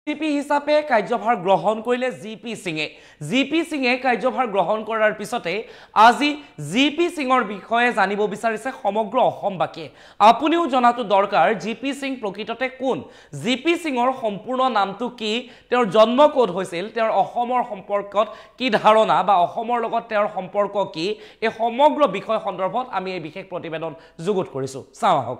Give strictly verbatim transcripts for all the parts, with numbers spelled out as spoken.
GP হিচাপে কাৰ্যভাৰ গ্ৰহণ কৰিলে জিপি সিঙে জিপি সিঙে কাৰ্যভাৰ গ্ৰহণ কৰাৰ পিছতে আজি জিপি সিঙৰ বিষয়ে জানিব বিচাৰিছে সমগ্ৰ অসমবাসীয়ে আপুনিও জনাটো দৰকাৰ জিপি সিং প্ৰকৃততে কোন জিপি সিঙৰ সম্পূৰ্ণ নামটো কি তেওঁৰ জন্ম ক'ত হৈছিল তেওঁৰ অসমৰ সম্পৰ্কত কি ধাৰণা বা অসমৰ লগত তেওঁৰ সম্পৰ্ক কি এই সমগ্ৰ বিষয় সন্দৰ্ভত আমি এই বিশেষ প্ৰতিবেদন যুগুত কৰিছো চাওঁ আহক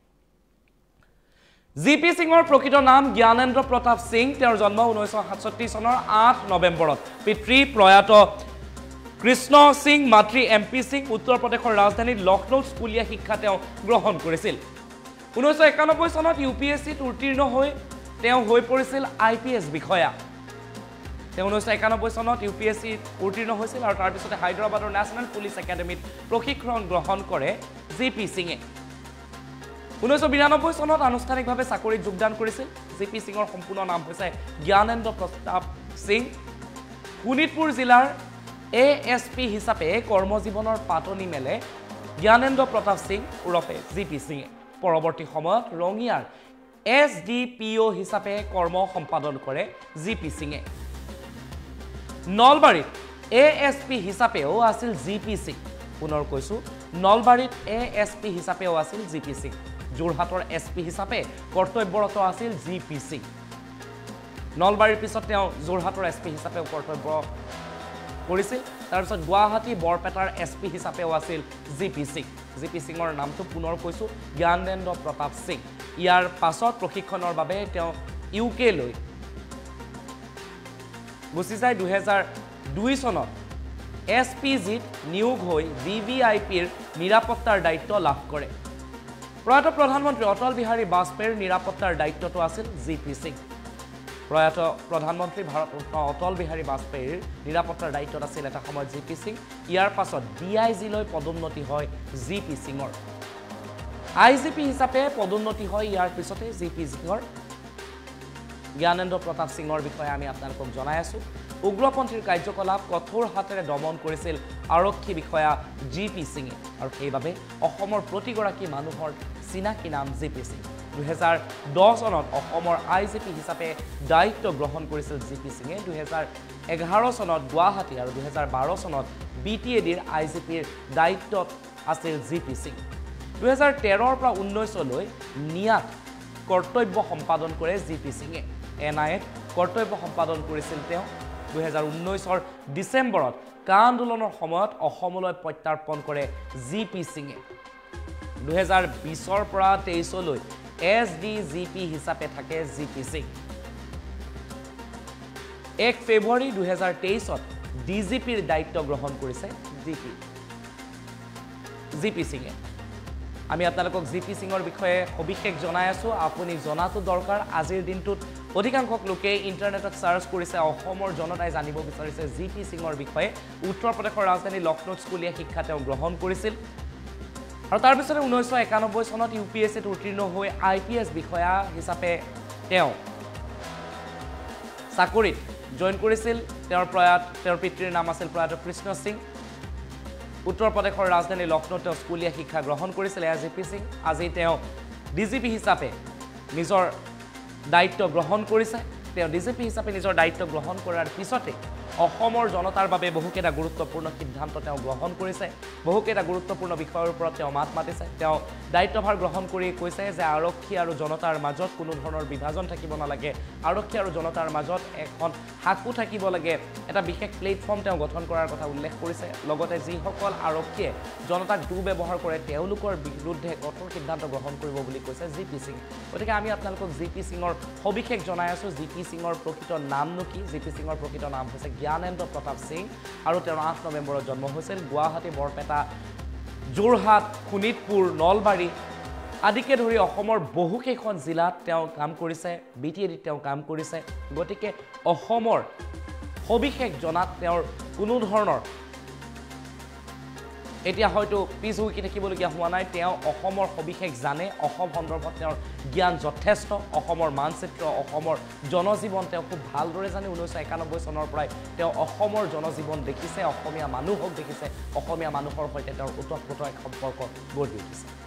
জিপি সিঙৰ প্ৰকৃত নাম জ্ঞানেন্দ্ৰ প্ৰতাপ সিং তেওঁৰ জন্ম ঊনৈশ সাতষষ্ঠি চনৰ আঠ নৱেম্বৰত পিতৃ প্ৰয়াত কৃষ্ণ সিং মাতৃ এমপি সিং উত্তৰ প্ৰদেশৰ ৰাজধানী লখনৌত স্কুলীয়া শিক্ষা তেওঁ গ্ৰহণ কৰিছিল ঊনৈশ একানব্বৈ চনত ইউপিএছচিত উত্তীৰ্ণ হৈ তেওঁ হৈ পৰিছিল আইপিএছ বিষয়া তেওঁ ঊনৈশ একানব্বৈ চনত ইউপিএছচিত উত্তীৰ্ণ হৈছিল আৰু তাৰ পিছতে হায়দৰাবাদৰ নেশ্যনেল পুলিচ একাডেমীত প্ৰশিক্ষণ গ্ৰহণ কৰে জিপি সিঙে ঊনৈশ বিৰানব্বৈ চনত আনুষ্ঠানিকভাৱে চাকৰিত যোগদান কৰিছিল জিপি সিঙৰ সম্পূৰ্ণ নাম হৈছে জ্ঞানেন্দ্ৰ প্ৰতাপ সিং শোণিতপুৰ জিলাৰ এএছপি হিচাপে কৰ্মজীৱনৰ পাতনি মেলে জ্ঞানেন্দ্ৰ প্ৰতাপ সিং ওৰফে জিপি সিঙে পৰৱৰ্তী সময়ত ৰঙিয়াৰ এছডিপিঅ হিচাপে কৰ্ম সম্পাদন কৰে জিপি সিঙে নলবাৰীত এএছপি হিচাপেও আছিল জিপি সিং পুনৰ কৈছো নলবাৰীত এএছপি হিচাপেও আছিল জিপি সিং যোৰহাটৰ এছপি হিচাপে কৰ্তব্যৰত আছিল জিপি সিং নলবাৰীৰ পিছত তেওঁ যোৰহাটৰ এছপি হিচাপে কৰ্তব্য কৰিছিল তাৰ পিছত গুৱাহাটী বৰপেটাৰ এছপি হিচাপেও আছিল জিপি সিং জিপি সিঙৰ নামটো পুনৰ কৈছো জ্ঞানেন্দ্ৰ প্ৰতাপ সিং ইয়াৰ পাছত প্ৰশিক্ষণৰ বাবে তেওঁ ইউকে লৈ গুচি যায় দুই হাজাৰ দুই চনত এছপিজিত নিয়োগ হৈ ভিভিআইপিৰ নিৰাপত্তাৰ দায়িত্ব লাভ কৰে প্ৰয়াত প্ৰধানমন্ত্ৰী অটল বিহাৰী বাজপেয়ীৰ নিৰাপত্তাৰ দায়িত্বটো আছিল জিপি সিং প্ৰয়াত প্ৰধানমন্ত্ৰী ভাৰতৰত্ন অটল বিহাৰী বাজপেয়ীৰ নিৰাপত্তাৰ দায়িত্বত আছিল এটা সময়ত জিপি সিং ইয়াৰ পাছত ডিআইজিলৈ পদোন্নতি হয় জিপি সিঙৰ আইজিপি হিচাপে পদোন্নতি হয় ইয়াৰ পিছতে জিপি সিঙৰ জ্ঞানেন্দ্ৰ প্ৰতাপ সিঙৰ বিষয়ে আমি আপোনালোকক জনাই আছো উগ্ৰপন্থীৰ কাৰ্যকলাপ কঠোৰ হাতেৰে দমন কৰিছিল আৰক্ষী বিষয়া জিপি সিঙে আৰু সেইবাবে অসমৰ প্ৰতিগৰাকী মানুহৰ চিনাকি নাম জিপি সিং দুই হাজাৰ দহ চনত অসমৰ আইজিপি হিচাপে দায়িত্ব গ্ৰহণ কৰিছিল জিপি সিঙে দুই হাজাৰ এঘাৰ চনত গুৱাহাটী আৰু দুই হাজাৰ বাৰ চনত বিটিএডিৰ আইজিপিৰ দায়িত্বত আছিল জিপি সিং দুই হাজাৰ তেৰৰ পৰা ঊনৈছলৈ নিয়াত কৰ্তব্য সম্পাদন কৰে জিপি সিঙে এনআইএত কৰ্তব্য সম্পাদন কৰিছিল তেওঁ দুই হাজাৰ ঊনৈছৰ ডিচেম্বৰত কা আন্দোলনৰ সময়ত অসমলৈ প্ৰত্যাৰ্পণ কৰে জিপি সিঙে দুই হাজাৰ বিছৰ পৰা তেইছলৈ এছডিজিপি হিচাপে থাকে জিপি সিং এক ফেব্ৰুৱাৰী দুই হাজাৰ তেইছত ডিজিপিৰ দায়িত্ব গ্ৰহণ কৰিছে জিপি জিপি সিঙে আমি আপোনালোকক জিপি সিঙৰ বিষয়ে সবিশেষ জনাই আছো আপুনি জনাটো দৰকাৰ আজিৰ দিনটোত অধিকাংশ লোকে ইন্টাৰনেটত সাৰ্চ কৰিছে অসমৰ জনতাই জানিব বিচাৰিছে জিপি সিঙৰ বিষয়ে উত্তৰ প্ৰদেশৰ ৰাজধানী লখনৌত স্কুলীয়া শিক্ষা তেওঁ গ্ৰহণ কৰিছিল আৰু তাৰ পিছতে ঊনৈশ একানব্বৈ চনত ইউপিএছচিত উত্তীৰ্ণ হৈ আইপিএছ বিষয়া হিচাপে তেওঁ চাকৰিত জইন কৰিছিল তেওঁৰ প্ৰয়াত তেওঁৰ পিতৃৰ নাম আছিল প্ৰয়াত কৃষ্ণ সিং উত্তৰ প্ৰদেশৰ ৰাজধানী লখনৌত তেওঁ স্কুলীয়া শিক্ষা গ্ৰহণ কৰিছিল জিপি সিং আজি তেওঁ ডিজিপি হিচাপে নিজৰ দায়িত্ব গ্ৰহণ কৰিছে তেওঁ ডিজিপি হিচাপে নিজৰ দায়িত্ব গ্ৰহণ কৰাৰ পিছতে অসমৰ জনতাৰ বাবে বহুকেইটা গুৰুত্বপূৰ্ণ সিদ্ধান্ত তেওঁ গ্ৰহণ কৰিছে বহুকেইটা গুৰুত্বপূৰ্ণ বিষয়ৰ ওপৰত তেওঁ মাত মাতিছে তেওঁ দায়িত্বভাৰ গ্ৰহণ কৰি কৈছে যে আৰক্ষী আৰু জনতাৰ মাজত কোনো ধৰণৰ বিভাজন থাকিব নালাগে আৰক্ষী আৰু জনতাৰ মাজত এখন হাকু থাকিব লাগে এটা বিশেষ প্লেটফৰ্ম তেওঁ গঠন কৰাৰ কথা উল্লেখ কৰিছে লগতে যিসকল আৰক্ষীয়ে জনতাক দুৰ্ব্যৱহাৰ কৰে তেওঁলোকৰ বিৰুদ্ধে কঠোৰ সিদ্ধান্ত গ্ৰহণ কৰিব বুলি কৈছে জিপি সিং গতিকে আমি আপোনালোকক জিপি সিঙৰ সবিশেষ জনাই আছো জিপি সিঙৰ প্ৰকৃত নামনো কি জিপি সিঙৰ প্ৰকৃত নাম হৈছে জ্ঞানেন্দ্ৰ প্ৰতাপ সিং আৰু তেওঁৰ আঠ নৱেম্বৰত জন্ম হৈছিল গুৱাহাটী বৰপেটা যোৰহাট শোণিতপুৰ নলবাৰী আদিকে ধৰি অসমৰ বহুকেইখন জিলাত তেওঁ কাম কৰিছে বিটিএডিত তেওঁ কাম কৰিছে গতিকে অসমৰ সবিশেষ জনাত তেওঁৰ কোনো ধৰণৰ এতিয়া হয়তো পিছ হুকি থাকিবলগীয়া হোৱা নাই তেওঁ অসমৰ সবিশেষ জানে অসম সন্দৰ্ভত তেওঁৰ জ্ঞান যথেষ্ট অসমৰ মানচিত্ৰ অসমৰ জনজীৱন তেওঁ খুব ভালদৰে জানে ঊনৈশ একানব্বৈ চনৰ পৰাই তেওঁ অসমৰ জনজীৱন দেখিছে অসমীয়া মানুহক দেখিছে অসমীয়া মানুহৰ সৈতে তেওঁৰ ওতঃপ্ৰোত এক সম্পৰ্ক গঢ়ি উঠিছে